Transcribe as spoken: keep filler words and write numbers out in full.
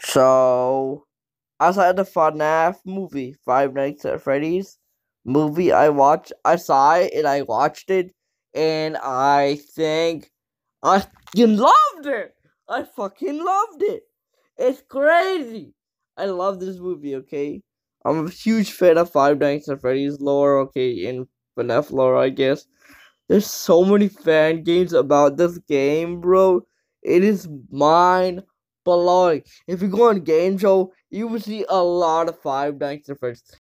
So, outside the FNAF movie, Five Nights at Freddy's movie, I watched, I saw it and I watched it, and I think I fucking loved it. I fucking loved it. It's crazy. I love this movie. Okay, I'm a huge fan of Five Nights at Freddy's lore. Okay, in FNAF lore, I guess. There's so many fan games about this game, bro. It is mind blowing. If you go on Game Show, you will see a lot of Five Nights at Freddy's.